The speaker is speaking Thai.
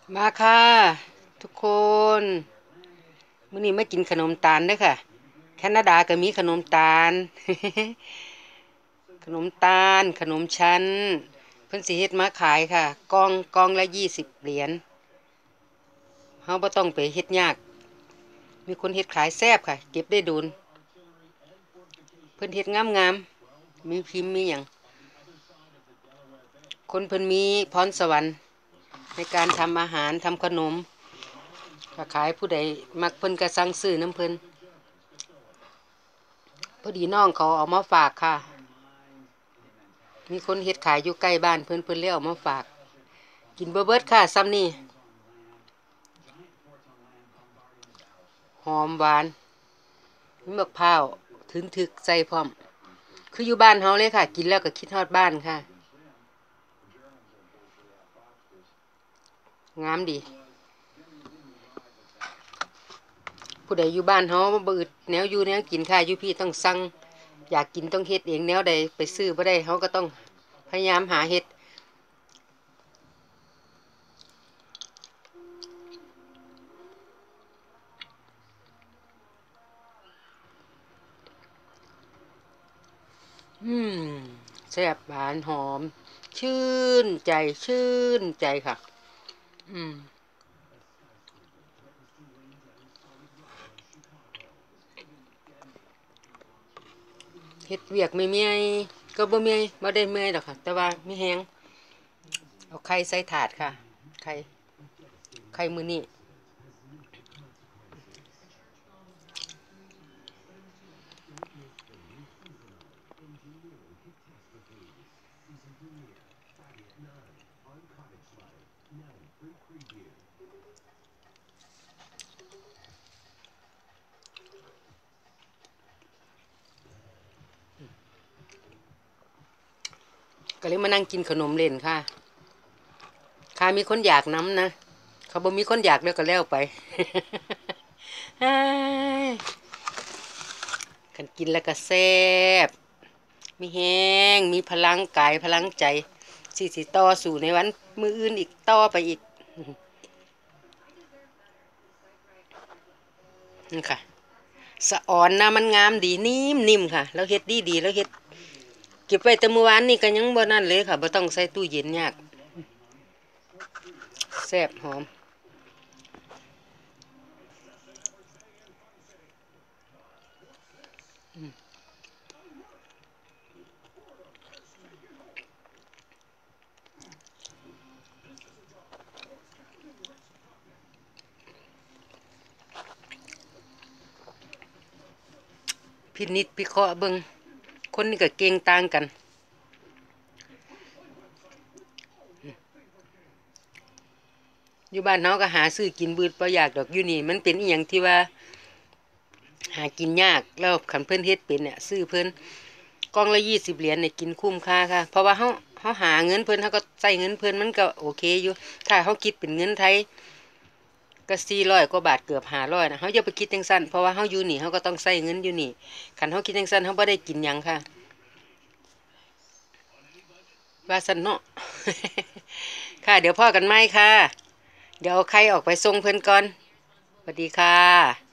มาค่ะทุกคนมื้อนี้มากินขนมตาลเด้อค่ะแคนาดาก็มีขนมตาล ขนมตาลขนมชั้นเพิ่นสิเฮ็ดมาขายค่ะกองละ20 เหรียญเฮาบ่ต้องไปเฮ็ดยากมีคนเฮ็ดขายแซ่บค่ะเก็บได้โดนเพิ่นเฮ็ดงามๆมีพิมพ์มีหยังคนเพิ่นมีพรสวรรค์ในการทำอาหารทำขนมก็ขายผู้ใดมักเพิ่นก็สั่งซื้อน้ำเพิ่นพอดีน้องเขาเอามาฝากค่ะมีคนเฮ็ดขายอยู่ใกล้บ้านเพิ่นเลยเอามาฝากกินเบิดค่ะซ้ำนี่หอมหวานมีมะพร้าวถึงถึกใส่พร้อมคืออยู่บ้านเฮาเลยค่ะกินแล้วก็คิดฮอดบ้านค่ะงามดีผู้ใดอยู่บ้านเฮาบ่อึดแนวอยู่แนวกินค่ะอยู่พี่ต้องสั่งอยากกินต้องเฮ็ดเองแนวใดไปซื้อบ่ได้เฮาก็ต้องพยายามหาเฮ็ดอืมแซ่บหวานหอมชื่นใจชื่นใจค่ะอืมเฮ็ดเวียกไม่เมื่อยก็บ่เมื่อยบ่ได้เมื่อยดอกค่ะแต่ว่ามีแฮงเอาไข่ใส่ถาดค่ะไข่ไข่มื้อนี้ก็เลยมานั่งกินขนมเล่นค่ะค่ะมีคนอยากน้ำนะเขาบ่มีคนอยากแล้วก็แล้วไปเฮ้ยกันกินแล้วก็แซ่บมีแฮงมีพลังกายพลังใจสิต่อสู่ในวันมื้ออื่นอีกต่อไปอีกนี่ค่ะสะอ่อนนะมันงามดีนิ่มค่ะแล้วเฮ็ดดีแล้วเฮ็ดเก็บไว้แต่เมื่อวานนี่ก็ยังบ่นั่นเลยค่ะบ่ต้องใส่ตู้เย็นยากแซ่บหอมพินิจพิเคราะห์เบิ่งคนนี่ก็เก่งต่างกันอยู่บ้านเฮาก็หาซื้อกินบืดบ่อยากดอกอยู่นี่มันเป็นอีหยังที่ว่าหากินยากแล้วคันเพิ่นเฮ็ดเป็นเนี่ยซื้อเพิ่นกล่องละ20 เหรียญเนี่ยกินคุ้มค่าค่ะเพราะว่าเฮาหาเงินเพิ่นเฮาก็ใช้เงินเพิ่นมันก็โอเคอยู่ถ้าเฮาคิดเป็นเงินไทยก็400 กว่าบาทเกือบ500นะเฮาอย่าไปคิดจังซั่นเพราะว่าเฮาอยู่นี่เฮาก็ต้องใช้เงินอยู่นี่คันเฮาคิดจังซั่นเฮาบ่ได้กินหยังค่ะว่าซั่นเนาะค่ะเดี๋ยวพ่อกันใหม่ค่ะเดี๋ยวเอาไข่ออกไปส่งเพิ่นก่อนสวัสดีค่ะ